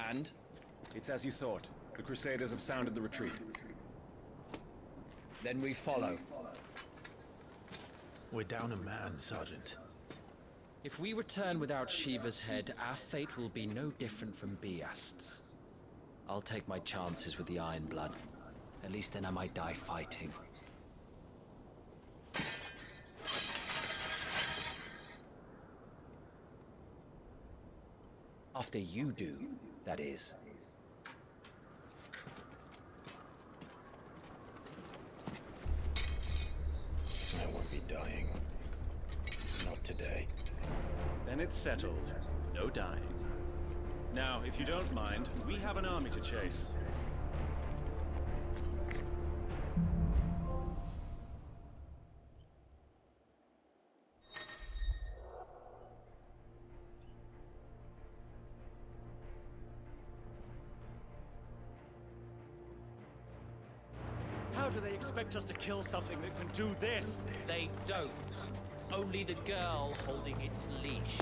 And? It's as you thought. The Crusaders have sounded the retreat. Then we follow. We're down a man, Sergeant. If we return without Shiva's head, our fate will be no different from Biast's. I'll take my chances with the Iron Blood. At least then I might die fighting. After you do, that is. I won't be dying. Not today. Then it's settled. No dying. Now, if you don't mind, we have an army to chase. How do they expect us to kill something that can do this? They don't. Only the girl holding its leash.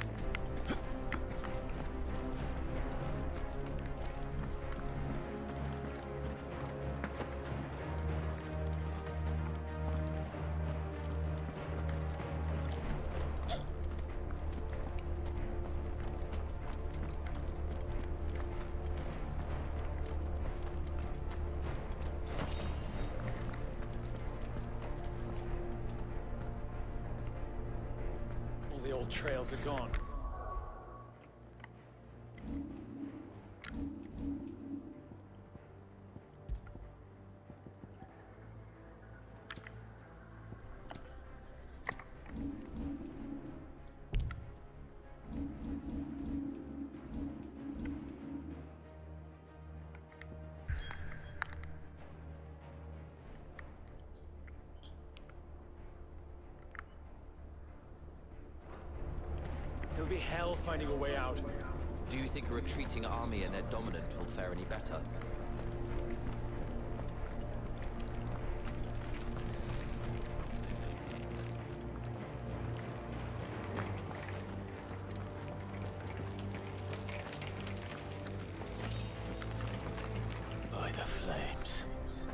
The old trails are gone. It'll be hell finding a way out. Do you think a retreating army and their dominant will fare any better? By the flames.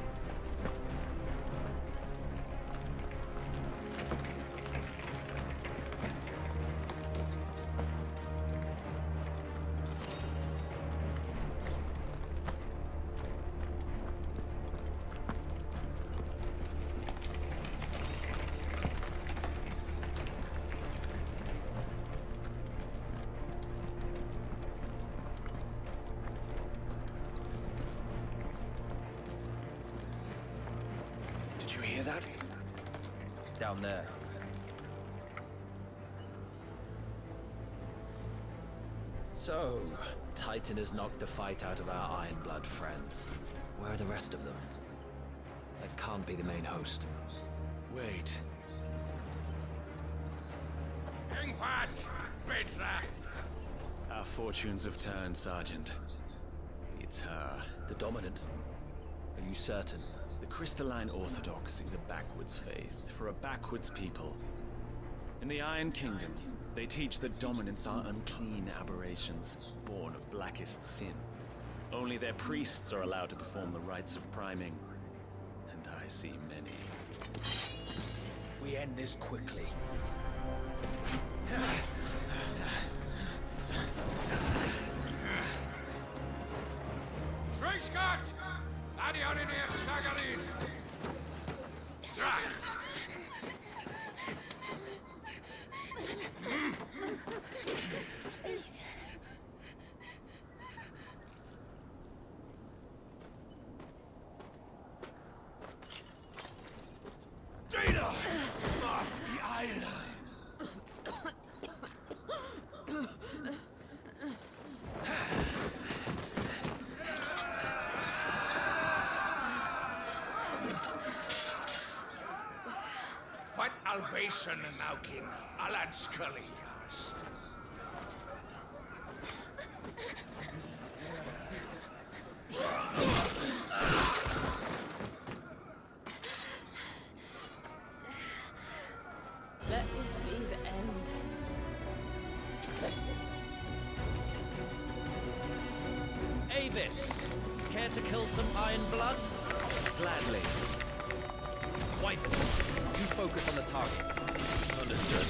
Did you hear that? Down there. So, Titan has knocked the fight out of our Iron Blood friends. Where are the rest of them? That can't be the main host. Wait. Our fortunes have turned, Sergeant. It's her. The Dominant? Are you certain? The Crystalline Orthodox is a backwards faith for a backwards people. In the Iron Kingdom, they teach that dominants are unclean aberrations, born of blackest sin. Only their priests are allowed to perform the rites of priming. And I see many. We end this quickly. Schreiskart! Adioninir Sagarid! Please. Data! Must be iron! What Alvation Naukin, Alad Scully asked. Let this be the end. this. Care to kill some Iron Blood? Gladly. Wyvern, you focus on the target. Understood.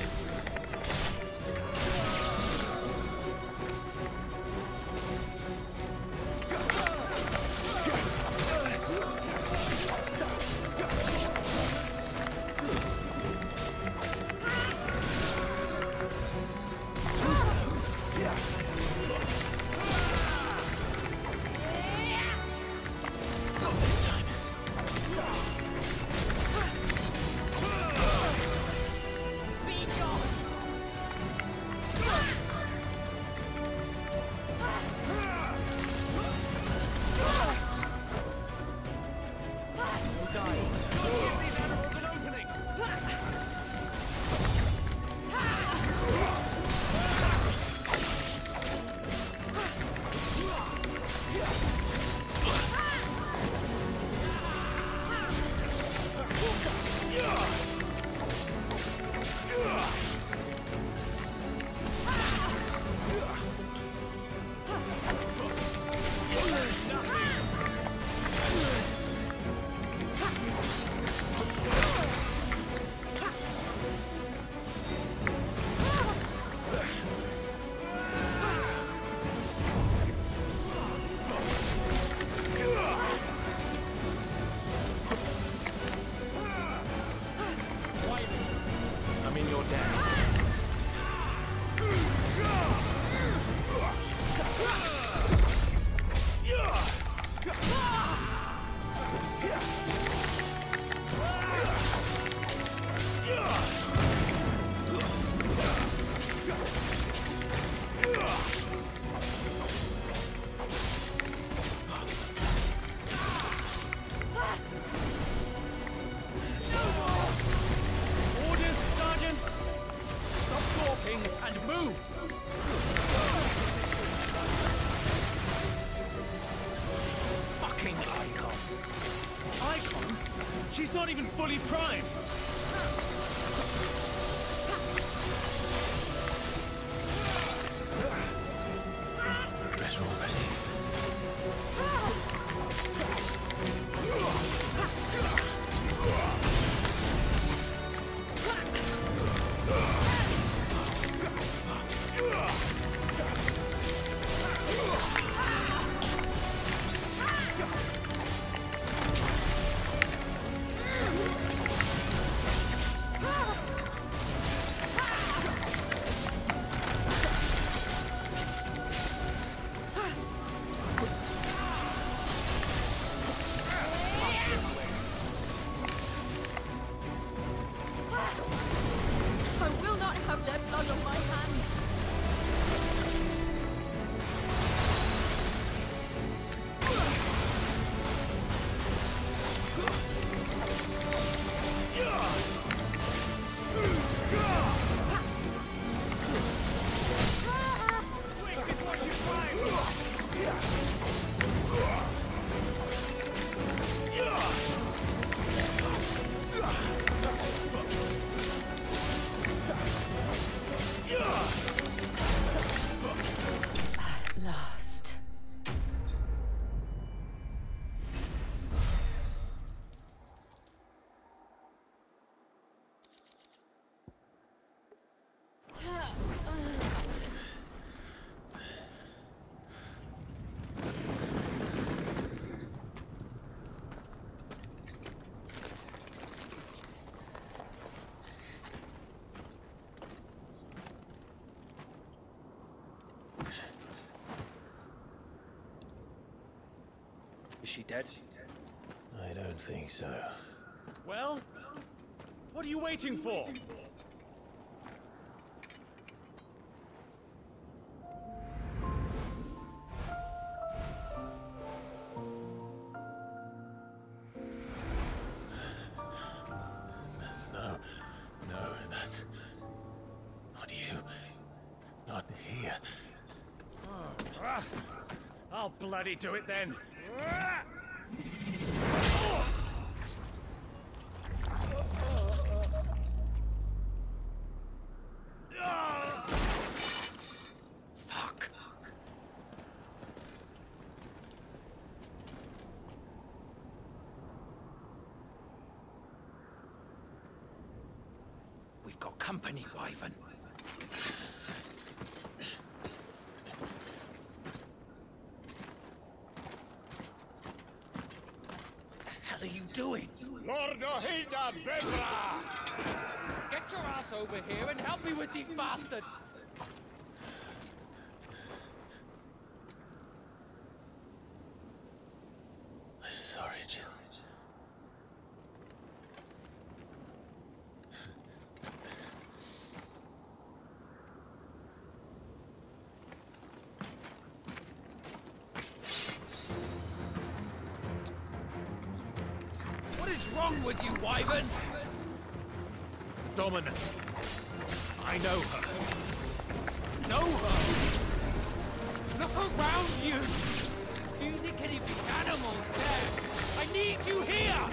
She's not even fully primed! Better already. I will not have their blood on my hands. Last. Is she dead? I don't think so. Well? What are you waiting for? No, that's not you. Not here. I'll bloody do it then. Fuck. We've got company, Wyvern. What the hell are you doing? Lord Ohilda Vebra! Get your ass over here and help me with these bastards! Sorry, Jill. What is wrong with you, Wyvern? Dominant. I know her. Know her? Look around you! Do you think any of these animals care? I need you here!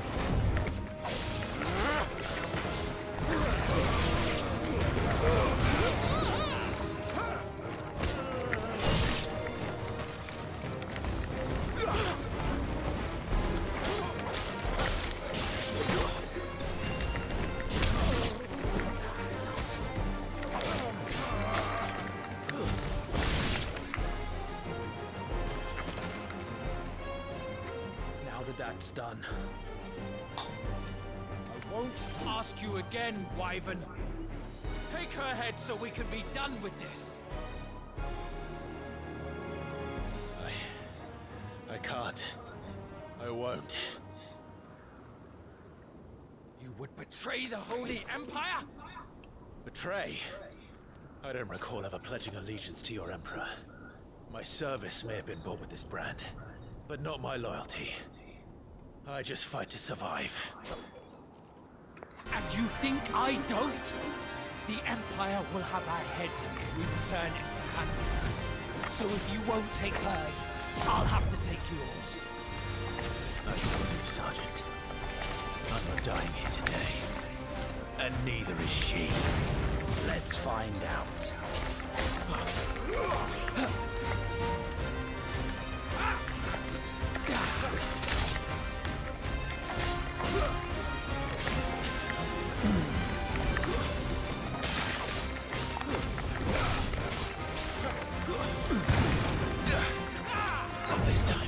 That's done. I won't ask you again, Wyvern. Take her head so we can be done with this. I can't. I won't. You would betray the Holy Empire? Betray? I don't recall ever pledging allegiance to your Emperor. My service may have been bought with this brand, but not my loyalty. I just fight to survive. And you think I don't? The Empire will have our heads if we return empty-handed. So if you won't take hers, I'll have to take yours. I told you, Sergeant. I'm not dying here today. And neither is she. Let's find out. Not this time.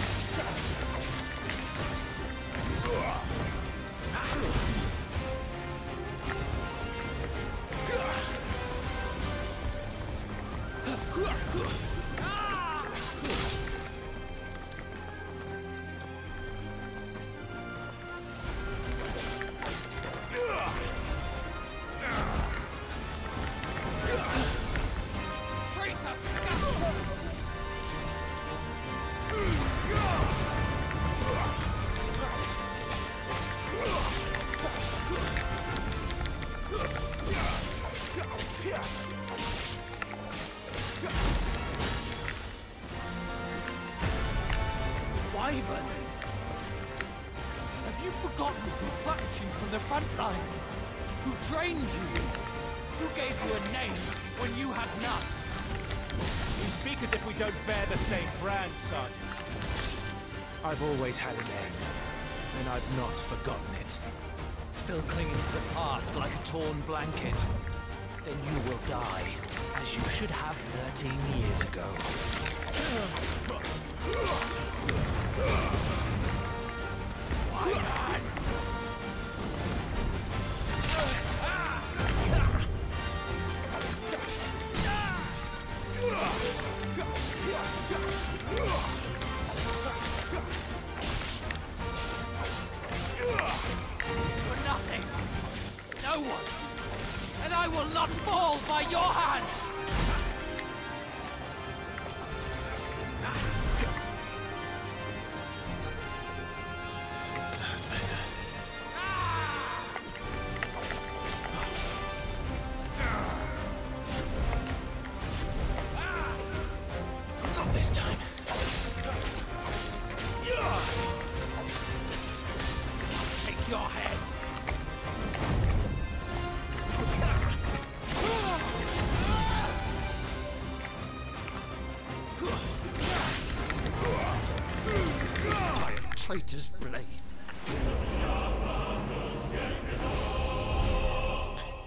Wyvern! Have you forgotten who plucked you from the front lines? Who trained you? Who gave you a name when you had none? You speak as if we don't bear the same brand, Sergeant. I've always had a name, and I've not forgotten it. Still clinging to the past like a torn blanket. Then you will die, as you should have 13 years ago. Why not? For nothing. No one. And I will not fall by your hand. That's better. Not this time. Take your head. My traitor's blade.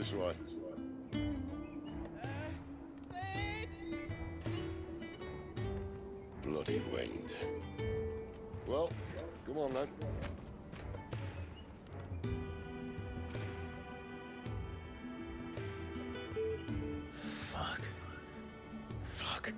This way. Bloody wind. Well, come on then. Fuck. Fuck.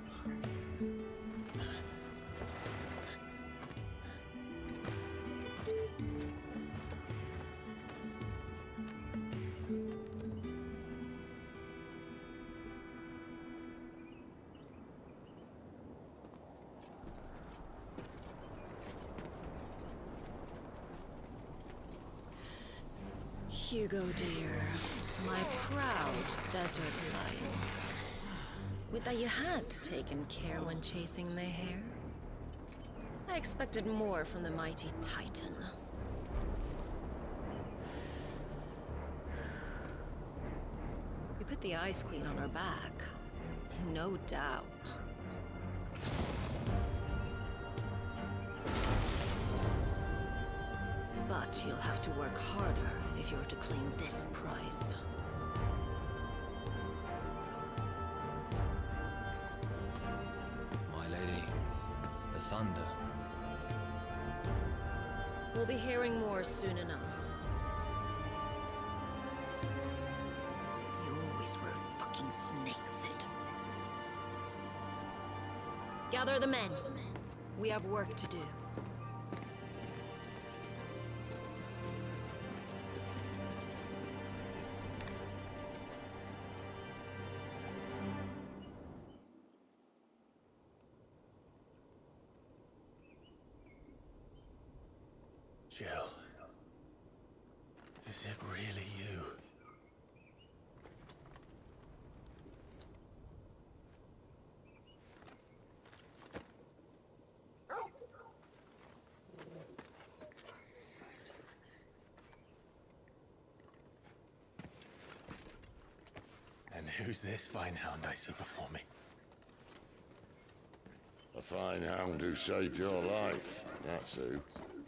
Hugo dear, my proud desert lion. Would that you had taken care when chasing the hare? I expected more from the mighty Titan. We put the Ice Queen on our back, no doubt. But you'll have to work harder if you're to claim this prize. My lady, the thunder. We'll be hearing more soon enough. You always were fucking snakes, Sid. Gather the men. We have work to do. Jill. Is it really you? And who's this fine hound I see before me? A fine hound who saved your life, that's who.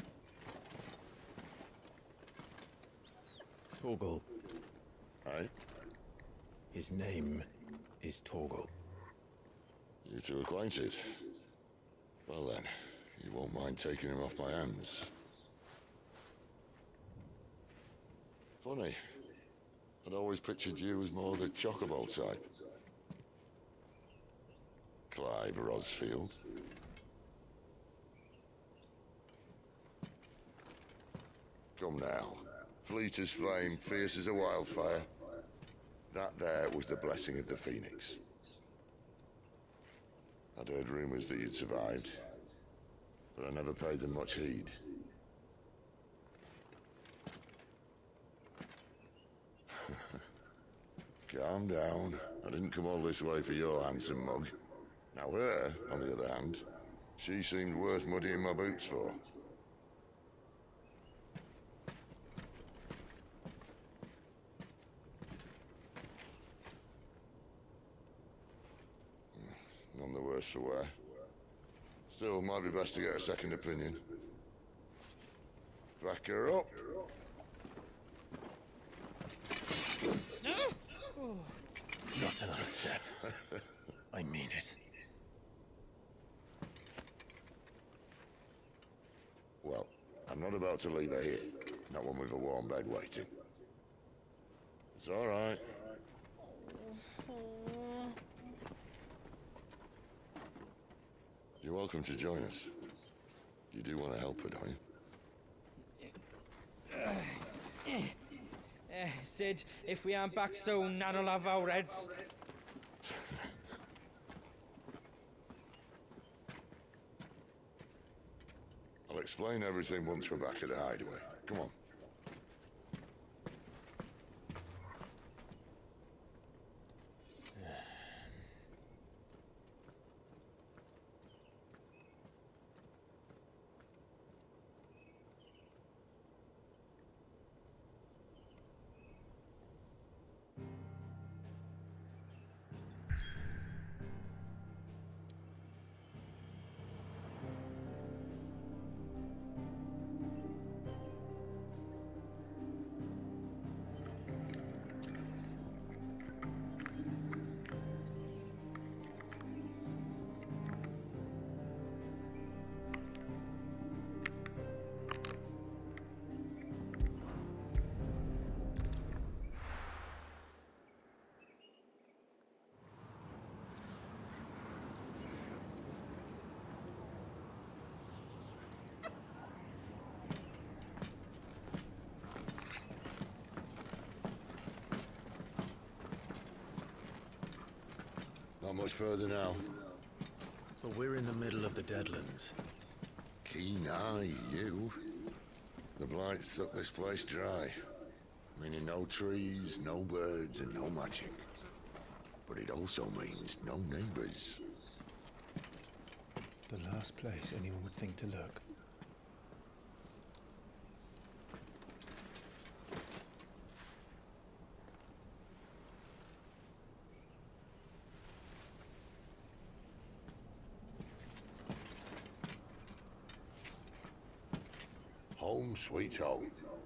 Torgal. Aye? His name is Torgal. You two acquainted? Well then, you won't mind taking him off my hands. Funny. I'd always pictured you as more the Chocobo type. Clive Rosfield. Come now. Fleet as flame, fierce as a wildfire. That there was the blessing of the Phoenix. I'd heard rumors that you'd survived, but I never paid them much heed. Calm down. I didn't come all this way for your handsome mug. Now her, on the other hand, she seemed worth muddying my boots for. None the worse for wear. Still, might be best to get a second opinion. Back her up. Not another step. I mean it. Well, I'm not about to leave her here. Not one with a warm bed waiting. It's all right. You're welcome to join us. You do want to help her, don't you? Sid, if we aren't back soon, Nan'll have our heads. I'll explain everything once we're back at the hideaway. Come on. Not much further now. But we're in the middle of the Deadlands. Keen eye, you. The blight sucked this place dry. Meaning no trees, no birds, and no magic. But it also means no neighbors. The last place anyone would think to look. Home sweet home.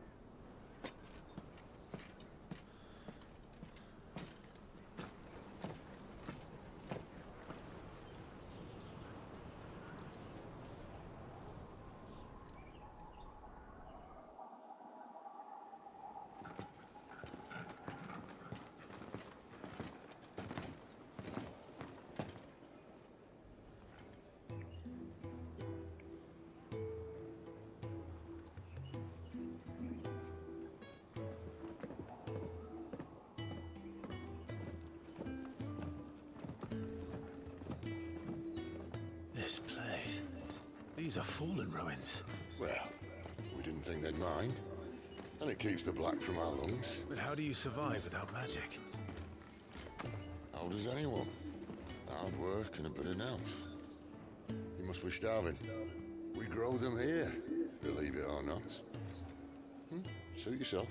This place. These are fallen ruins. Well, we didn't think they'd mind. And it keeps the black from our lungs. But how do you survive without magic? How does anyone? Hard work and a bit of nous. You must be starving. We grow them here, believe it or not. Suit yourself.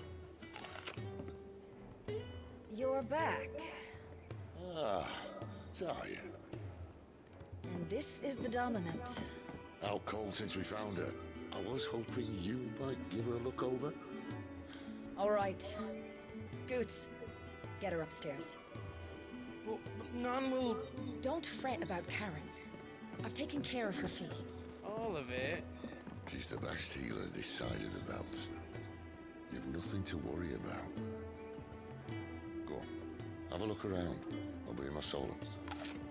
You're back. Ah, Talia. And this is the Dominant. Out cold since we found her. I was hoping you might give her a look over. All right. Goots, get her upstairs. Well, none will... Don't fret about Karen. I've taken care of her fee. All of it? She's the best healer this side of the belt. You've nothing to worry about. Go on, have a look around. I'll be in my solo.